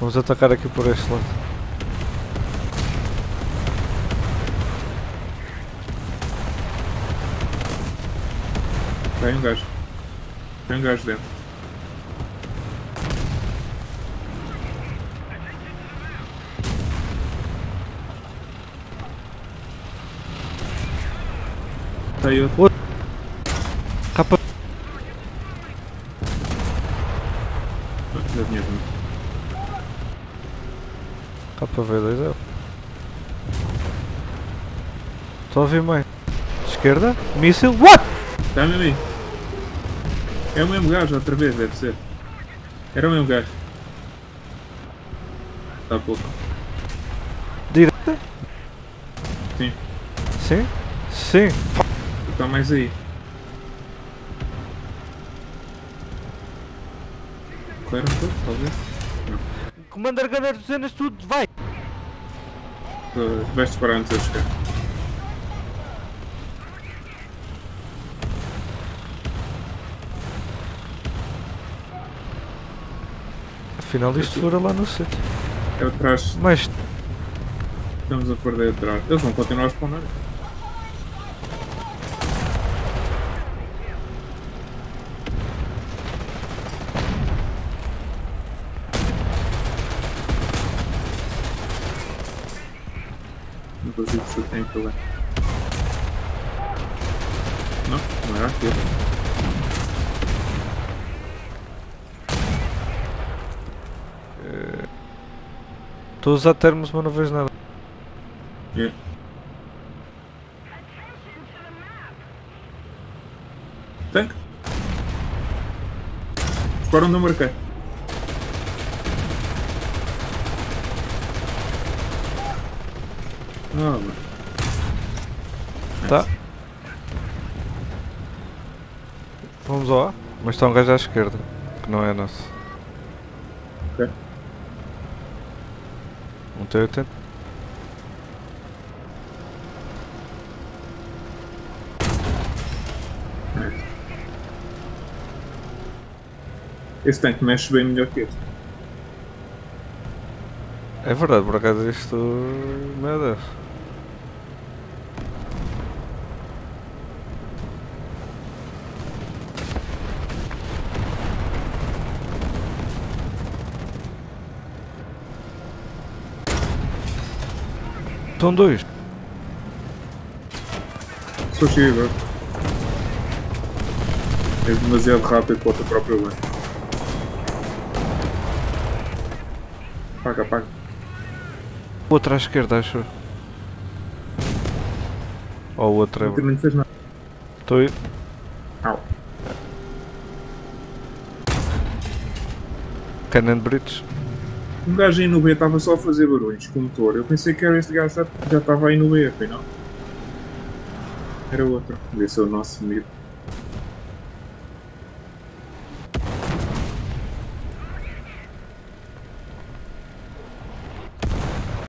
Vamos atacar aqui por este lado. Tem um gajo. Tem um gajo dentro. Tem outro. Capa. Já tinha visto. KV2 é. Estou a ouvir bem. Esquerda. Míssil. What? Está mesmo aí. É o mesmo gajo, outra vez, deve ser. Era o mesmo gajo. Está pouco. Direita? Sim. Sim? Sim. Está mais aí. Correram todos, talvez? Comandar Gunner 200 tudo, vai! Vais disparar antes de eu chegar. Afinal isto fura lá no sítio. É atrás. Mas Estamos a perder atrás. Eles vão continuar a spawnar. Não consigo se tem problema. Não, não era aquilo. estou a usar termos, mas não vejo nada. Yeah. Tanque? Para onde eu marquei? Ah, mano. Tá. Vamos ao A. Mas está um gajo à esquerda, que não é nosso. Ok. Um T80. Esse tanque mexe bem melhor que este. É verdade, por acaso isto. Meu Deus. São dois. Só chega agora. É demasiado rápido para o teu próprio bem. Apaga, apaga. Outro à esquerda, acho. Ou o outro é. Não nem fez nada. Estou aí. Au. Cannon Bridge. Um gajo aí no B estava só a fazer barulhos com o motor. Eu pensei que era este gajo já estava aí no B, afinal. Era outro. Devia ser o nosso medo.